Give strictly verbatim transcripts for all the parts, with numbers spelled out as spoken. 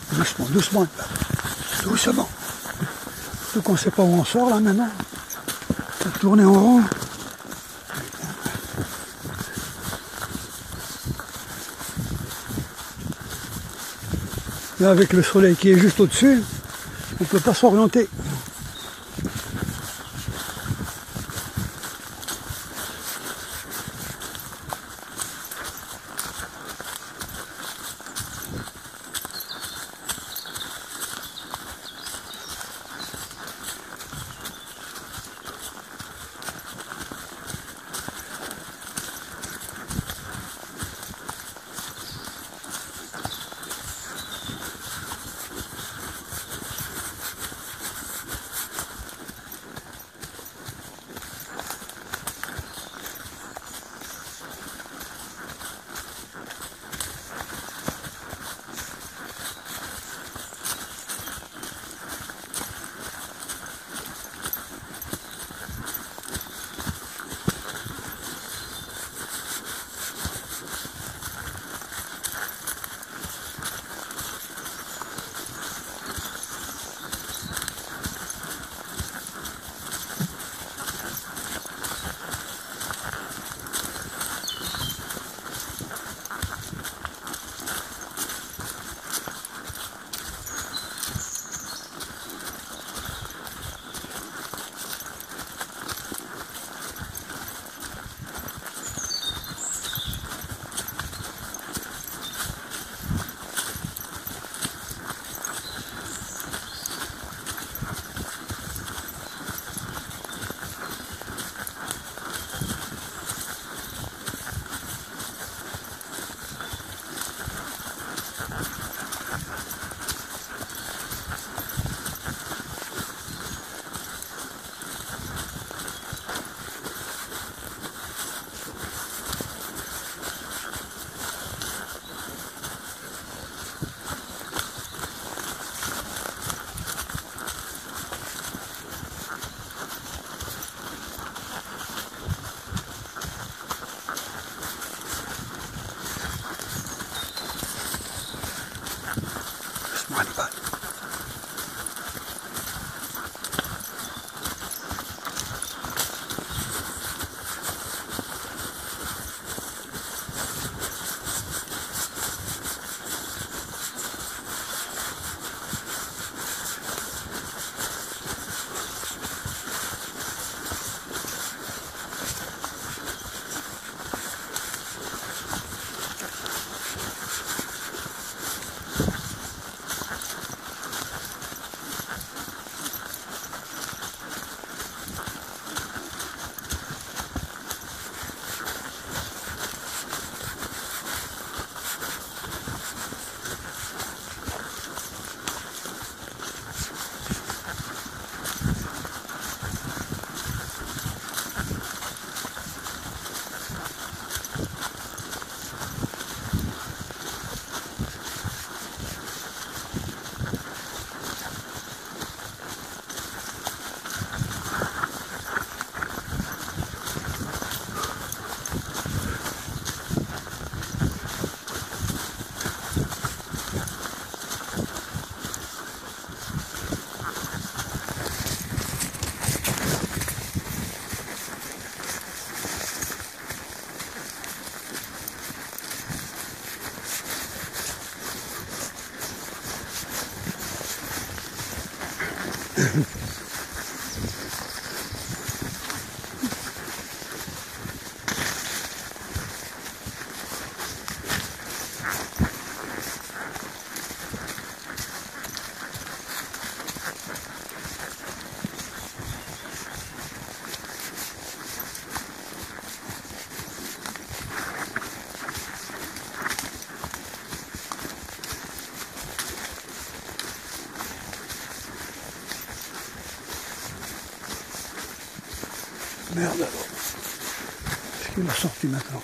Doucement, doucement. Doucement. Surtout qu'on ne sait pas où on sort là maintenant. On va tourner en rond. Là, avec le soleil qui est juste au-dessus, on ne peut pas s'orienter. Merde alors. Est-ce qu'il est sorti maintenant?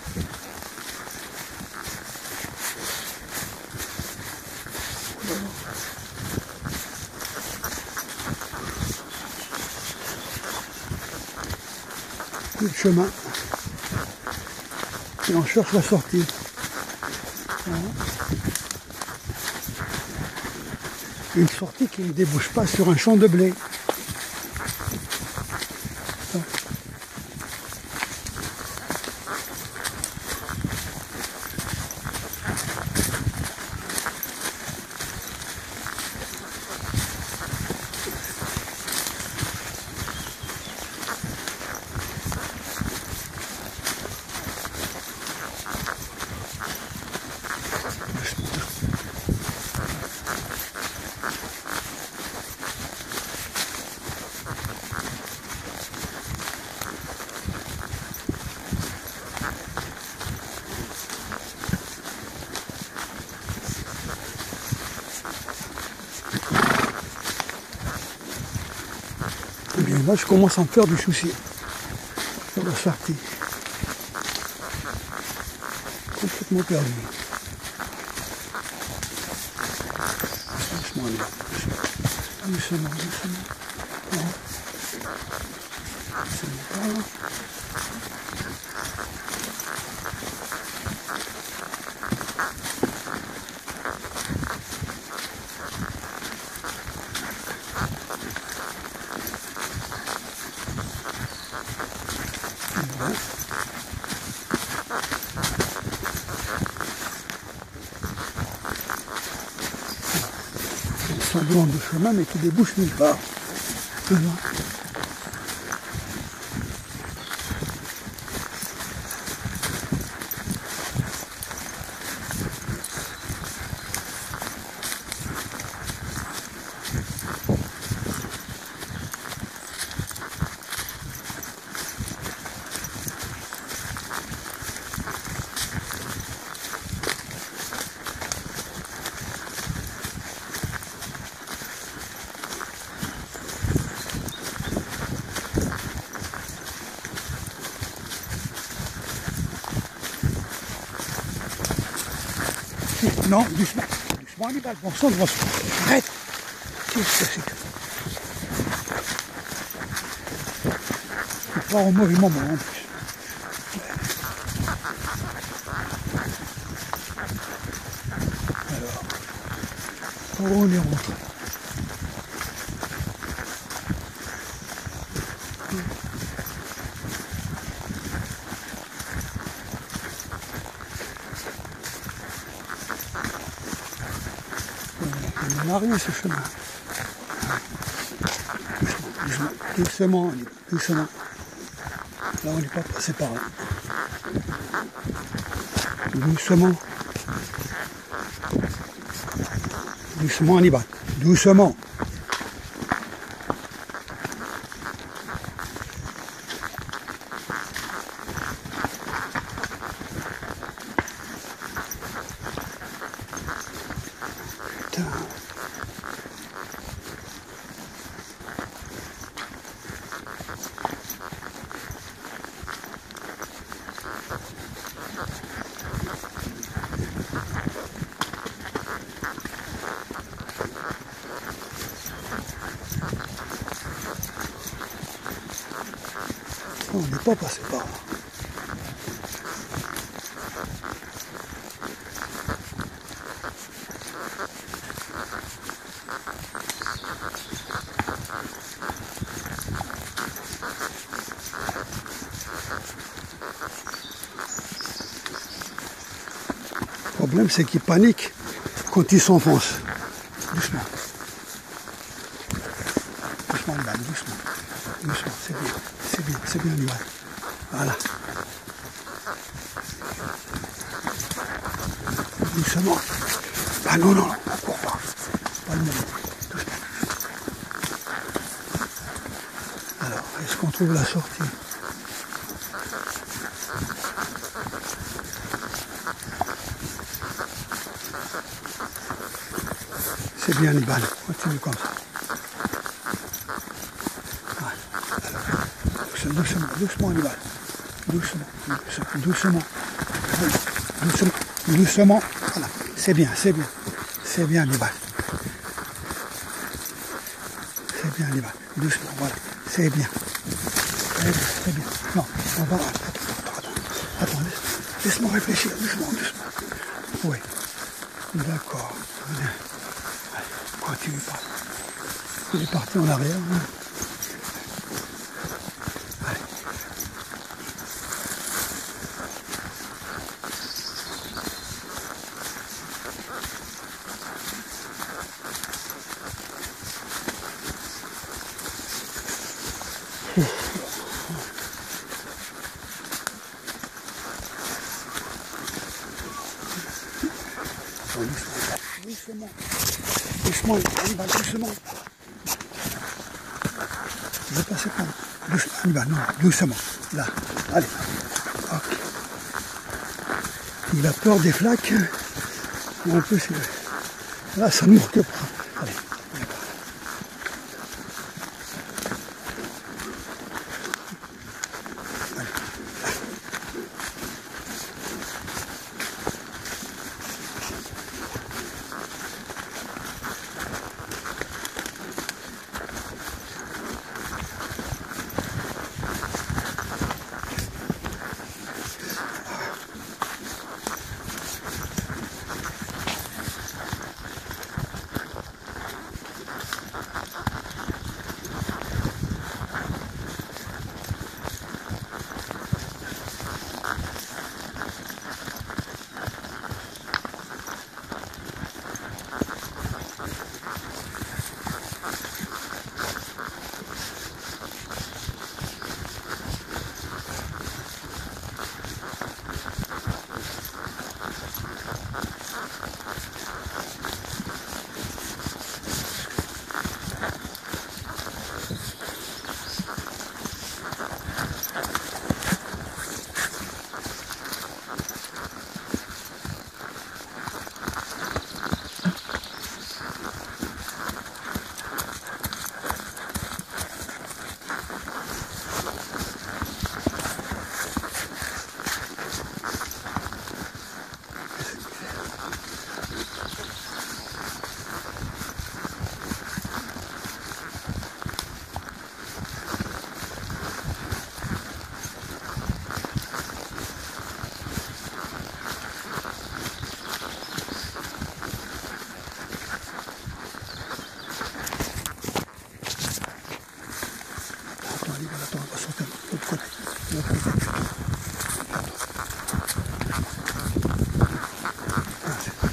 Plus de chemin. Et on cherche la sortie. Voilà. une sortie qui ne débouche pas sur un champ de blé. Et bien là, je commence à me faire du souci sur la sortie. Complètement perdu. Doucement, doucement, doucement. Doucement. Semblant de chemin mais qui débouche nulle part. Voilà. Non, doucement, doucement, Hannibal, bon sang, bon sang, arrête. Qu'est-ce que c'est que... Tu pars au mauvais moment en plus. Alors, on est rentré. Il n'a rien ce chemin. Doucement, doucement, doucement. Là, on n'est pas passé par là. Doucement. Doucement, Hannibal. Doucement. Putain. On n'est pas passé par là. Le problème, c'est qu'ils paniquent quand ils s'enfoncent. Doucement. Doucement, Hannibal, doucement. Doucement, c'est bien. C'est bien, c'est bien, Hannibal. Voilà. Doucement. Ah non, non, on ne court pas. Pas le moment. Doucement. Alors, est-ce qu'on trouve la sortie? C'est bien, Hannibal. Continue comme ça. Voilà. Doucement, doucement, Hannibal. Doucement, doucement, doucement. Doucement, doucement. Voilà. C'est bien, c'est bien. C'est bien, Hannibal. C'est bien, Hannibal. Doucement, voilà. C'est bien. C'est bien, c'est bien. Non, on va... Attends, attends, attends. Attends, laisse-moi réfléchir. Doucement, doucement. Oui. D'accord. Bien. Allez, tu veux pas. Il est parti en arrière. Hein. Allez. Doucement, doucement, Hannibal, doucement. Je vais passer par là. Doucement, Hannibal, non, doucement. Là, allez. Ok. Il a peur des flaques. En plus, là, ça ne manque pas. Allez. Attends, on va sauter de l'autre côté. De l'autre côté. Ah,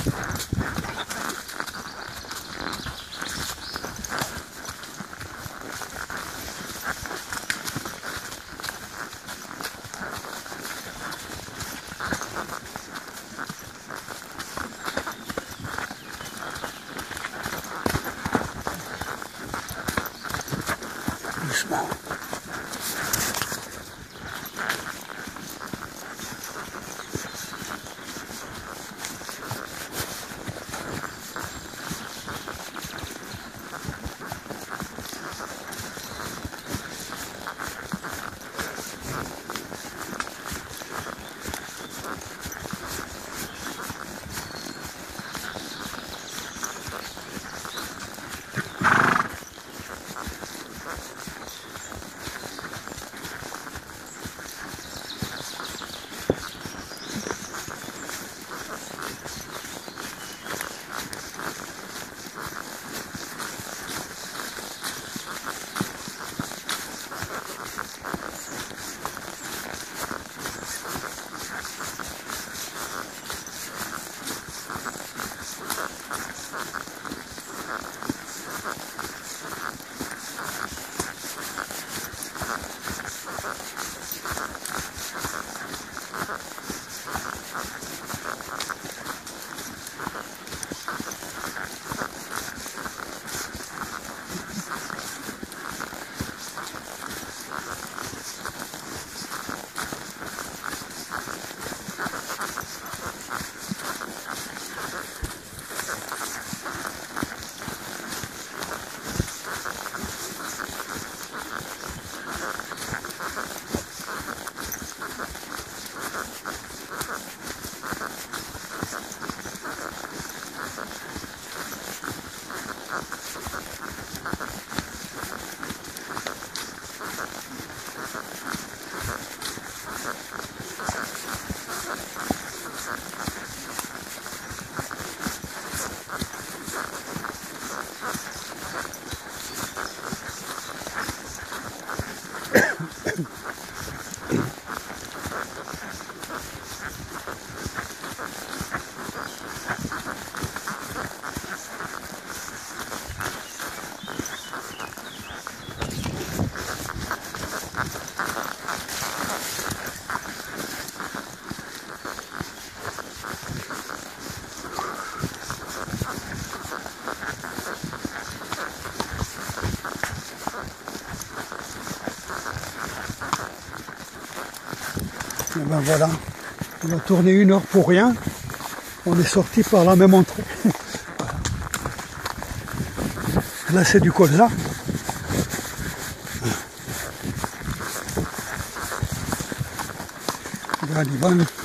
doucement. ben voilà, on a tourné une heure pour rien. On est sorti par la même entrée. Là c'est du colza. Regarde Ivan.